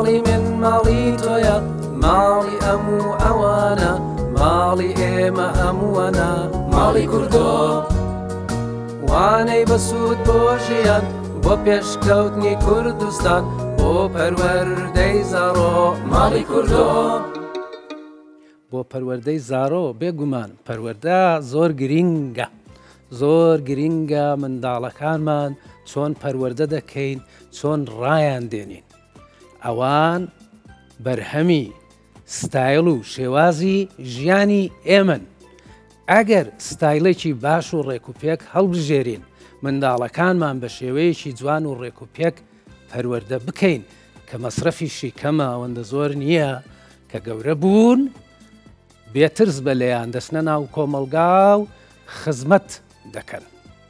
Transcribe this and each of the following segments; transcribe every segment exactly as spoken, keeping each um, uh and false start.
ماڵی من ماڵی تۆیە ماڵی ئەموو ئەوانە ماڵی ئێمە هەمووەنە ماڵی کوردۆ وانەی بەسوود بۆ ژیان بۆ پێشکەوتنی کوردستان بۆ پەروەردەی زارۆ ماڵی کوردۆ بۆ پەروەردەی زارۆ بێگومان پەروەردە زۆر گرینگە زۆر گرینگە منداڵەکانمان چۆن پەروەردە دەکەین چۆن ڕایان دێنین ئەوان بەرهەمی ستایل و شێوازی ژیانی ئێمن ئەگەر ستایلێکی باش و ڕێکوپێک هەڵبژێرین منداڵەکانمان بە شێوەیەکی جوان و ڕێکوپێک پەروەردە بکەین کە مەسرەفیشی کەمە ئەوەندە زۆر نییە کە گەورە بوون بێترس بە لێیان دەستنە ناو کۆمەلگا و خزمەت دەکەن.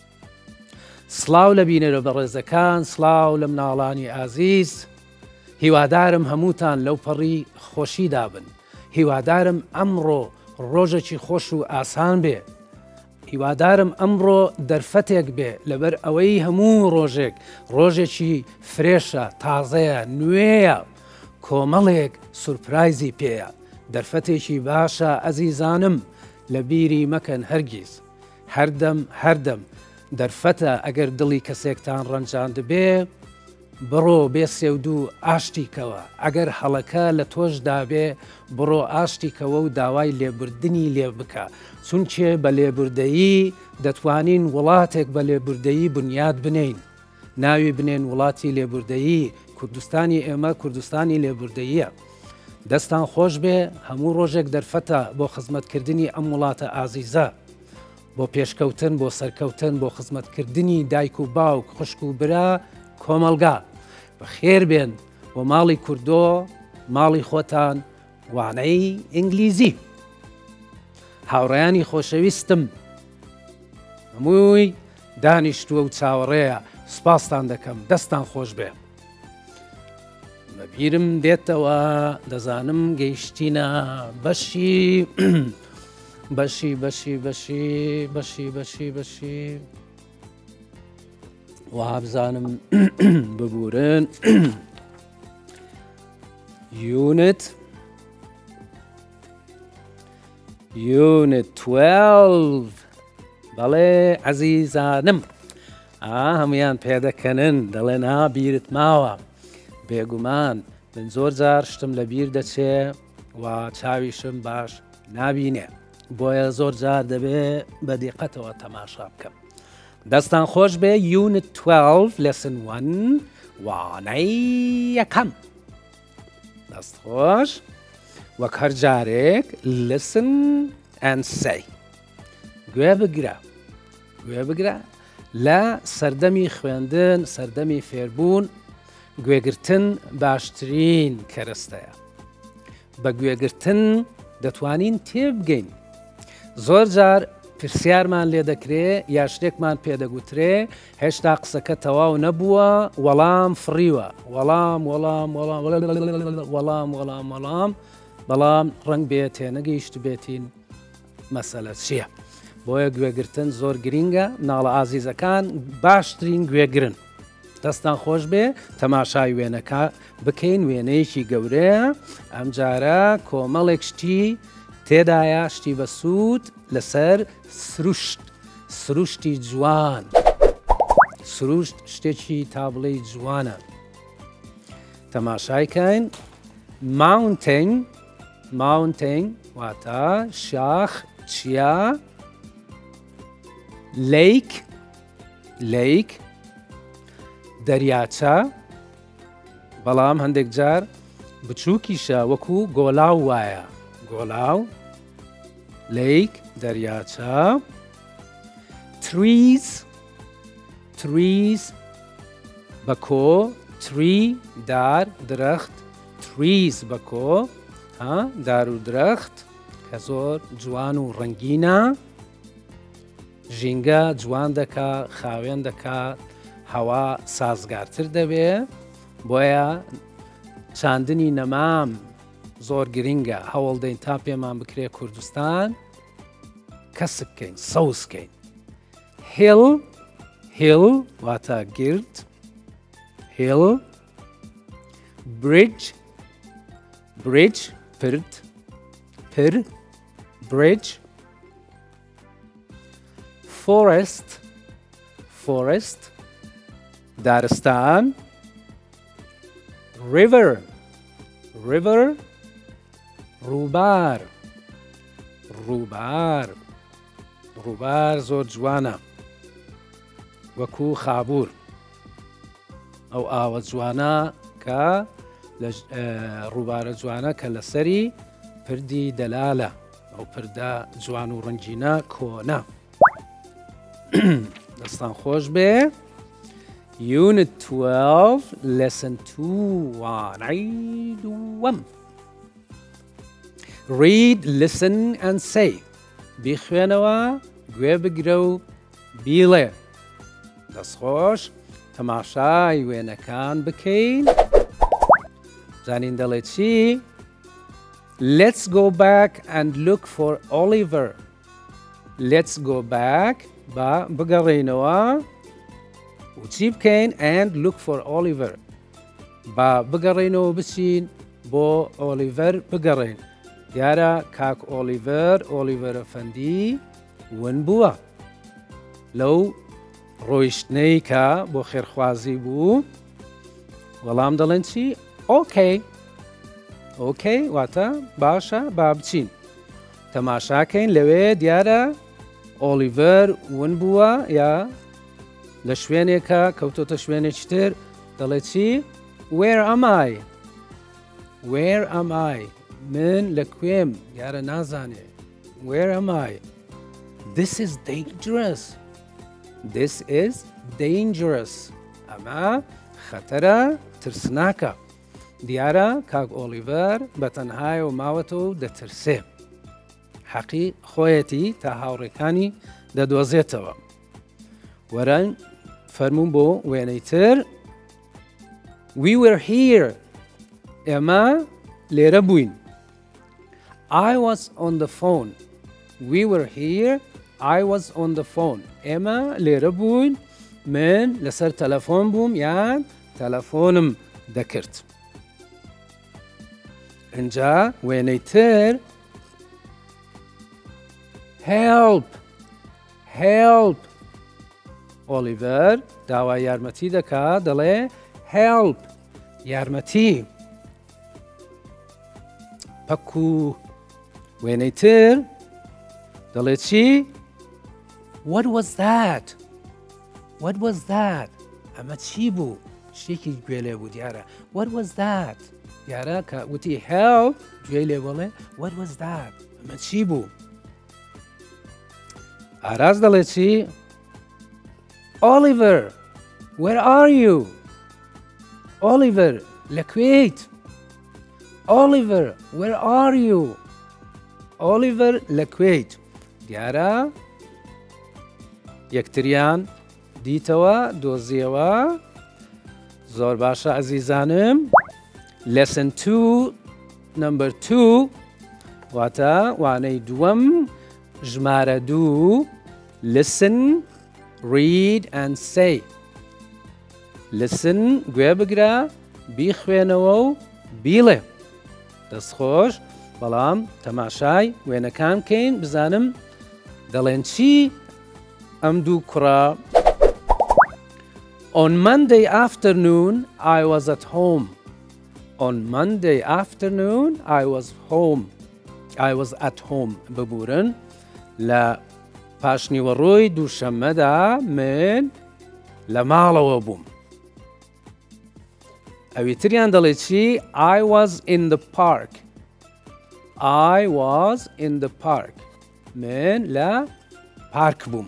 سڵاو لە بینەرە بەڕێزەکان، سڵاو لە مناڵانی ئازیز، هیوادارم هەمووتان لەو پەڕی خۆشیدا بن. هیوادارم ئەمڕۆ ڕۆژێکی خۆش و ئاسان بێ. هیوادارم ئەمڕۆ دەرفەتێک بێ لەبەر ئەوەی هەموو ڕۆژێک ڕۆژێکی فرێشە، تازەیە، نوێیە، کۆمەڵێک سورپرایزی پێیە. دەرفەتێکی باشە ئەزیزانم لە بیری مەکەن هەرگیز. هەردەم هەردەم دەرفەتە ئەگەر دڵی کەسێکتان ڕەنجاند بێ بڕۆ بێ سێودوو ئاشتیکەوە. ئەگەر هەڵەکە لە تۆشدا بێ بڕۆ ئاشتیکەوە و داوای لێبوردنی لێ بکە. چونچێ بە لێبوردەیی دەتوانین وڵاتێک بە لێبوردەیی بنیاد بنین. ناوی بنێن وڵاتی لێبوردەیی. کوردستانی ئێمە کوردستانی لێبوردەییە. دەستان خۆش بێ هەموو ڕۆژێک دەرفەتە بۆ خزمەتکردنی ئەم وڵاتە ئازیزە، بۆ پێشکەوتن، بۆ سەرکەوتن، بۆ خزمەتکردنی دایک و باوک، خوشک و برا، کۆمەلگا. بەخێر بێن بۆ ماڵی کوردۆ، ماڵی خۆتان، وانەی ئینگلیزی. هاوڕێیانی خۆشەویستم هەمووی دانیشتووە و چاوەڕێیە، سوپاستان دەکەم، دەستان خۆش بێ. بەبیرم دێتەوە دەزانم گەیشتینە بەشی بەشی بەشی بەشی بەشی بەشی بەشی وابزانم ببورن یونت یونت دوازده بەڵێ عەزیزانم هەمویان پێدەکەنن دەڵێن ها بیرت ماوە. بێگومان من زۆر جار شتم لە بیر دەچێ و چاویشم باش نابینێ، بۆیە زۆر جار دەبێ بە دیقەتەوە تەماشا بکەم. دەستان خۆش بێ یونت دوازده لەسن وەن وانەی یەکەم. دەست خۆش وەک هەر جارێک listen and say. گوێ بگرە گوێ بگرە لە سەردەمی خوێندن، سەردەمی فێربوون گوێگرتن باشترین کەرەستەیە. بە گوێگرتن دەتوانین تێبگەین. زۆر جار پرسیارمان لێ دەکرێ یا شتێکمان پێدەگوترێ هێشتا قسەکە تەواو نەبووە، وەڵام فڕیوە، وەڵام وەڵام وەڵام وەڵام وەڵام وەڵام بەڵام ڕەنگ بێت تێنەگەیشت بێتین مەسەلە چییە. بۆیە گوێگرتن زۆر گرینگە. ناڵە ئازیزەکان باشترین گوێگرن. دەستان خۆش بێ تەماشای وێنەکە بکەین. وێنەیەکی گەورەیە، ئەم جارە کۆمەڵێک شتی تێدایە، شتی بە سوود لەسەر سروشت، سروشتی جوان. سروشت شتێکی تابڵەی جوانە. تەماشایکەین. ماونتین ماونتین واتە شاخ، چیا؟ لیک لیک دەریاچە، بەڵام هەندێک جار بچووکیشە وەکو گۆلاو وایە. گۆلاو، لیک، دەریاچە. تریز تریز بە کۆ، تری دار درەخت، تریز بە کۆ دار و درەخت کە زۆر جوان و ڕەنگینە. ژینگە جوان دەکا، خاوێن دەکات، هەوا سازگارتر دەبێ. بۆیە چاندنی نەمام زۆر گرینگە. هەوڵ دەین تا پێمان بکرێ کوردستان کەسب بکەین، سەوز بکەین. هێڵ هێڵ واتە گرد، هێڵ. بریج bridge پرد پر bridge forest forest دارستان river river روبار روبار روبار زۆر جوانە وەکو خابوور ئەو ئاوە جوانە کە لە ڕووبارە جوانە کە لەسەری پردی دەلالە ئەو پردە جوان و ڕەنگینە کۆنا دەستان خۆش بێ Unit twelve Lesson two وانەی دووەم Read, listen and say بیخوێنەوە گوێ بگرە و بیڵێ دەستخۆش تەماشای وێنەکان بکەین زانین دەڵێ چی Let's go back and look for Oliver Let's go back با بگەڕێینەوە و چی بکەین and look for Oliver با بگەڕێینەوە بچین بۆ ئۆلیڤەر بگەڕێین دیارە کاک ئۆلیڤەر ئۆلیڤەر ئەفەندی ون بووە لەو ڕۆیشتنەی کە بۆ خێرخوازی بوو وەڵام دەڵێن چی ئۆکەی ئۆکەی واتە باشە با بچین تەماشاکەین لەوێ دیارە ئۆلیڤەر ون بووە یا لە شوێنێکە کەوتۆتە شوێنێکی تر دەڵێ چی Where am I? Where am I? من لەکوێم دیارە نازانێ Where am I? This is dangerous. This is dangerous. ئەمە خەتەرە ترسناکە دیارە کاک ئۆلیڤەر بەتەنهایە و ماوەتەوە و دەترسێ حەقی خۆیەتی تا هاوڕێکانی دەدۆزێتەوە وەرە فەرموون بۆ وێنەی تر We were here. ئێمە لێرە بووین I was on the phone. We were here. I was on the phone. ئێمە لێرە بووین من لەسەر تەلەفۆن بووم یان تەلەفۆنم دەکرد اینجا وێنەی تر Help! Help! ئۆلیڤەر داوای یارمەتی دەکات دەڵێ Help! یارمەتی پەکوو وێنەی تر دەڵێ چی What was that? What was that? ئەمە چی بوو شتێکی گوێ لێ بوو دیارە What was that? دیارە کە وتی Help! گوێ لێ بڵێ What was that? ئەمە چی بوو ئاراز دەڵێ چی Oliver! Where are you? Oliver! لەکوێیت Oliver! Where are you? Oliver لەکوێیت دیارە یەکتریان دیتەوە دۆزیەوە زۆر باشە ئەزیزانم Lesson two Number two واتە وانەی دووەم ژمارە دوو Listen, read and say Listen گوێ بگرە بیخوێنەوە و بیڵێ دەستخۆش بەڵام تەماشای وێنەکان بکەین بزانم دەڵێن چی ئەم دوو کوڕە On Monday afternoon I was at home On Monday afternoon I was home I was at home ببورن لە پاشنیوەڕۆی دووشەممەدا من لە ماڵەوە بووم ئەوی تریان دەڵێ چی I was in the park I was in the park من لە پارک بووم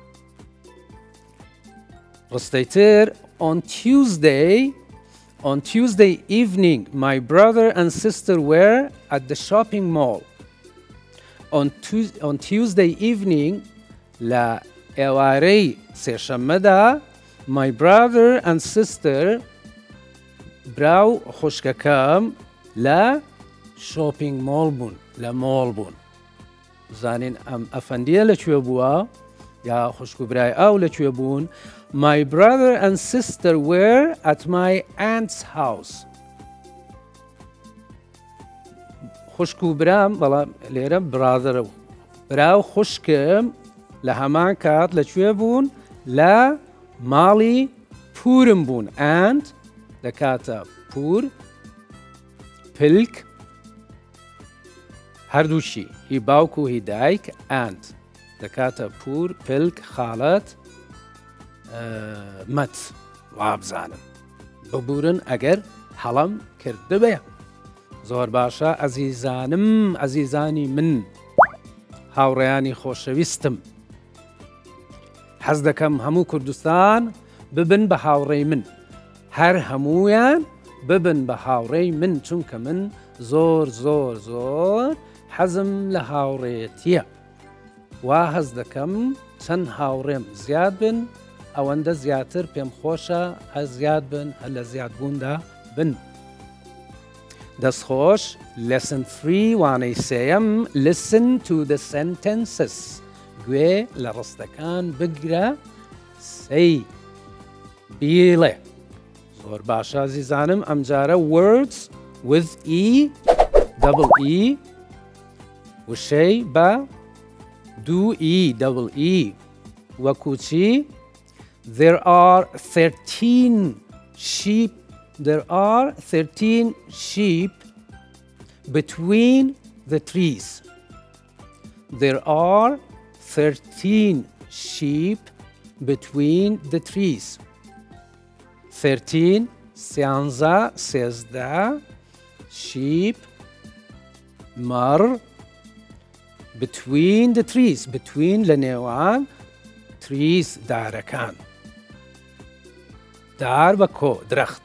ڕستەیتر On Tuesday On Tuesday evening my brother and sister were at the shopping mall On, tu- on Tuesday evening لە ئێوارەی سێشەممەدا My brother and sister براو خوشکەکەم لە شۆپینگ مۆڵ بوون لە مۆڵ بوون زانین ئەم ئەفەندیە لەکوێ بووە یا خوشک و برای ئەو لەکوێ بوون My brother and sister were at my aunt's house خوشک و برام بەڵام لێرە برادرە براو خوشکم لە هەمان کات لەکوێ بوون لە ماڵی پورم بوون and لە کاتە پور پلک هەردووشی هی باوک و هی دایک and لە کاتە پور پلک خاڵەت مەت وابزانم ببورن ئەگەر هەڵم کردبێ زۆر باشە ئەزیزانم ئەزیزانی من هاوڕێیانی خۆشەویستم حەز دەکەم هەموو کوردستان ببن بە هاوڕێی من هەر هەمویان ببن بە هاوڕێی من چونکە من زۆر زۆر زۆر حەزم لە هاوڕێیەتیە وا هەز دەکەم چەند هاوڕێم زیاد بن ئەوەندە زیاتر پێم خۆشە هە زیاد بن هە لە زیادبووندا بن دەستخۆش lesson three وانەی سێیەم listen to the sentences گوێ لە ڕستەکان بگرە سەی بیڵێ زۆر باشە عزیزانم ئەمجارە words with e double e وشەی بە دوو e double e وەکو چی there are thirteen sheep there are thirteen sheep between the trees there are thirteen sheep between the trees thirteen سیانزە سێزدە sheep مەڕ between the trees between لە نێوان trees دارەکان دار بە کۆ درەخت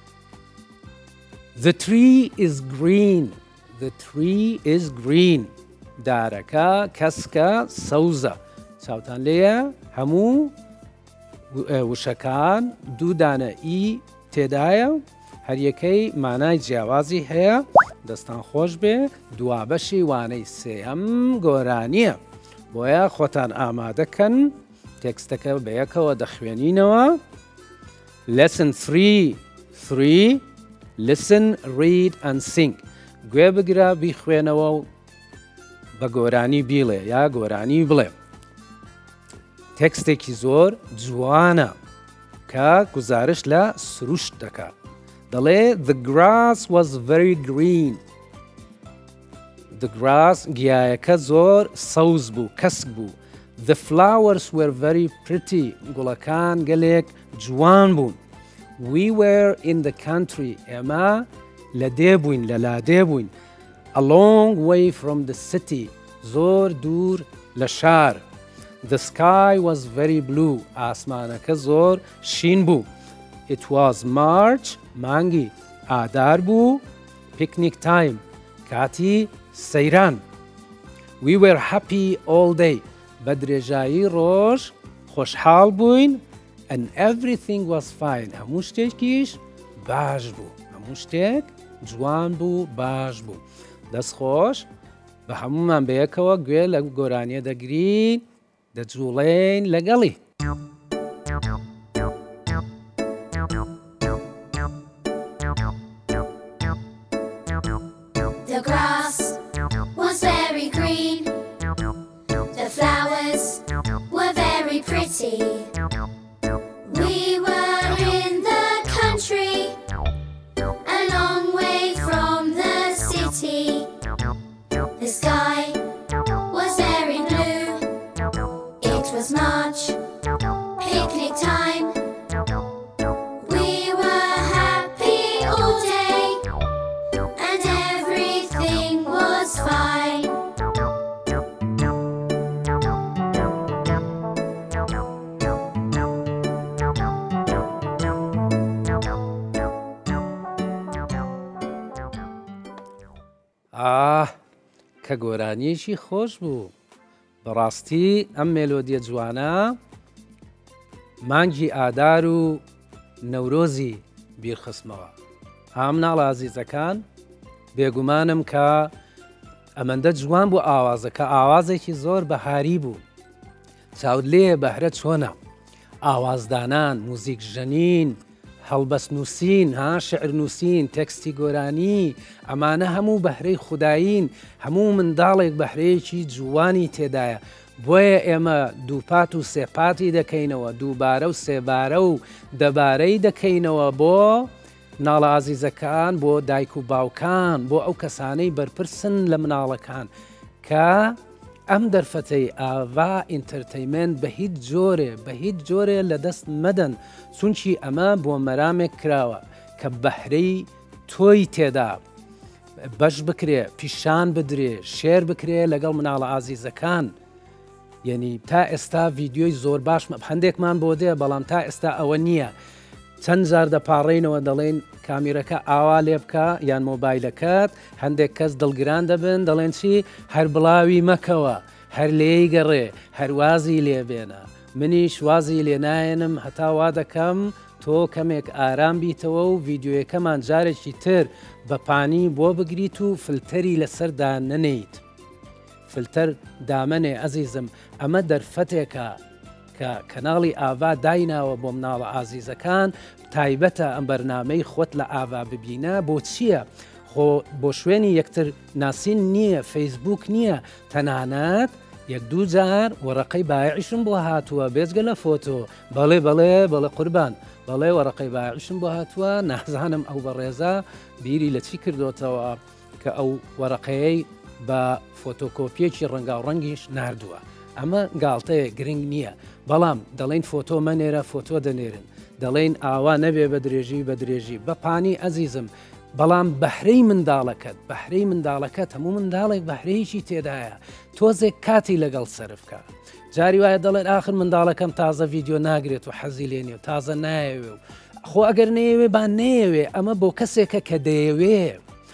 the tree is green the tree is green دارەکە کەسکە سەوزە چاوتان لێیە هەموو وشەکان دوو دانە ئی تێدایە هەریەکەی مانای جیاوازی هەیە دەستان خۆش بێ دوابەشی وانەی سێەم گۆرانیە بۆیە خۆتان ئامادەکەن تێکستەکە بەیەکەوە دەخوێنینەوە lesson three three listen read and sing گوێ بگرە بیخوێنەوە و بە گۆرانی بیڵێ یا گۆرانی بڵێ تێکستێکی زۆر جوانە کە گزارش لە سروشت دەکات دەڵێ the grass was very green the grass گیایەکە زۆر سەوز بوو کەسک بوو the flowers were very pretty گوڵەکان گەلێک جوان بوون we were in the country ئێمە لە دێ بووین لە لادێ بووین a long way from the city زۆر دوور لە شار the sky was very blue ئاسمانەکە زۆر شین بوو it was March مانگی ئادار بوو picnic time کاتی سەیران we were happy all day بە درێژایی ڕۆژ خۆشحاڵ بووین and everything was fine هەموو شتێکیش باش بوو هەموو شتێک جوان بوو باش بوو دەستخۆش بە هەمومان بەیەکەوە گوێ لە گۆرانیە دەگرین دەجوڵێن لەگەڵی The grass was very green. The flowers were very pretty. We were in the country, a long way from the city. The sky was very blue. It was March, picnic time. We were happy all day, and everything was fine. ئاه کە گۆرانیەشی خۆش بوو بەڕاستی ئەم مێلۆدیە جوانە مانگی ئادار و نەورۆزی بیرخستمەوە هەم ناڵ ئازیزەکان بێگومانم کە ئەمەندە جوان بوو ئاوازەکە ئاوازێکی زۆر بەهاری بوو چاود لێ بەهرە چۆنە ئاوازدانان موزیک ژەنین هەڵبەست نووسین ها شعر نووسین تەکستی گۆرانی ئەمانە هەموو بەهرەی خوداین هەموو منداڵێک بەهرەیەکی جوانی تێدایە بۆیە ئێمە دووپات و سێپاتی دەکەینەوە دووبارە و سێبارە و دەبارەی دەکەینەوە بۆ مناڵە ئازیزەکان بۆ دایک و باوکان بۆ ئەو کەسانەی بەرپرسن لە مناڵەکان کە ئەم دەرفەتەی ئاوا ئینتەرتەیمنت بە هیچ جۆرێ بە هیچ جۆرێ لە دەست مەدەن چونکی ئەمە بۆ مەرامێک کراوە کە بەهرەی تۆی تێدا بەش بکرێ پیشان بدرێ شێر بکرێ لەگەڵ مناڵە ئازیزەکان یعنی تا ئێستا ڤیددیۆی زۆر باش هەندێکمان بۆ دێ بەڵام تا ئێستا ئەوە نییە چەند جار دەپاڕێنەوە دەڵێن کامیرەکە ئاوا لێ بکە یان مۆبایلەکەت هەندێک کەس دڵگران دەبن دەڵێن چی هەر بڵاوی مەکەوە هەر لێی گەڕێ هەروازی لێ بێنە منیش وازی لێ نایەنم هەتا وا دەکەم تۆ کەمێک ئارام بیتەوە و ڤیددیۆیەکەمان جارێکی تر بەپانی بۆ بگریت و فلتەری لەسەردا نەنیت فلتەر دامنێ ئەزیزم ئەمە دەرفەتێکە کە کەناڵی ئاوا دایناوە بۆ مناڵە ئازیزەکان تایبەتە ئەم بەرنامەی خۆت لە ئاوا ببینە بۆ چییە؟ خۆ بۆ شوێنی یەکتر ناسین نییە فەیسبوک نییە تەنانەت یەک دوو جار وەرەقەی بایعیشم بۆ هاتووە بێجگە لە فۆتۆ بەڵێ بەڵێ بەڵێ قوربان بەڵێ وەرەقەی بایعیشم بۆ هاتووە نازانم ئەو بەڕێزە بیری لە چی کردوتەوە کە ئەو وەرەقەیەی بە فۆتۆکۆپیەکی ڕەنگا و ڕەنگیش نردووە ئەمە گاڵتەیە گرنگ نییە بەڵام دەڵێن فۆتۆ مەنێرە فۆتۆ دەنێرن دەڵێن ئاوا نەبێ بە درێژی بە درێژی بەپانی ئەزیزم بەڵام بەهرەی منداڵەکەت بەهرەی منداڵەکەت هەموو منداڵێک بەهرەیەکی تێدایە تۆزێک کاتی لەگەڵ سەرفکە جاری وایە دەڵێن آخر منداڵەکەم تازە ڤیددیۆ ناگرێت و حەزی لێنێ و تازە نایەوێ و خۆ ئەگەر نەیەوێ با نەیەوێ ئەمە بۆ کەسێکە کە دەیەوێ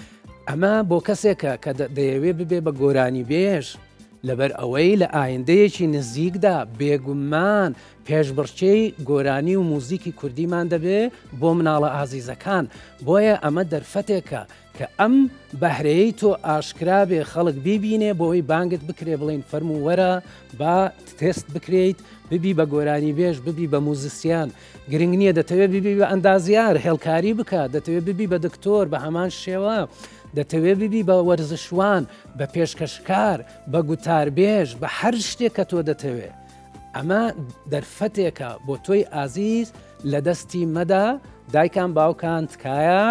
ئەمە بۆ کەسێکە کە دەیەوێ ببێ بە گۆرانی بێژ لەبەر ئەوەی لە ئایندەیەکی نزیکدا بێگومان پێشبڕچەی گۆرانی و موزیکی کوردیمان دەبێ بۆ مناڵە ئازیزەکان بۆیە ئەمە دەرفەتێکە کە ئەم بەهرەیەی تۆ ئاشکرا بێ خەڵک بیبینێ بۆەوەی بانگت بکرێ بڵین فەرمو وەرە با تست بکرێیت ببی بە گۆرانی بێژ ببی بە موزیسیان گرنگ نییە دەتەوێت ببی بە ئەندازیار هێڵکاری بکە دەتەوێت ببی بە دکتۆر بە هەمان شێوە دەتەوێت ببی بە وەرزشوان بە پێشکەشکار بە گوتاربێژ بە هەر شتێک کە تۆ دەتەوێت ئەمە دەرفەتێکە بۆ تۆی ئازیز لە دەستی مەدا دایکان باوکان تکایە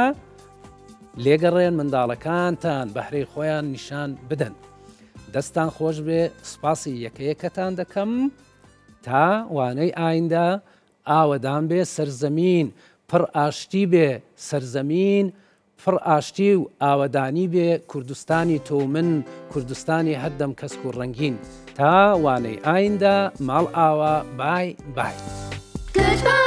لێگەڕێن منداڵەکانتان بەهرەی خۆیان نیشان بدەن دەستان خۆش بێ سپاسی یەکەیەکەتان دەکەم تا وانەی ئایندا ئاوەدان بێ سەرزەمین پڕ ئاشتی بێ سەرزەمین پڕ ئاشتی و ئاوەدانی بێ کوردستانی تۆ من کوردستانی هەردەم کەسک و ڕەنگین تا وانەی ئایندا ماڵ ئاوا بای بای.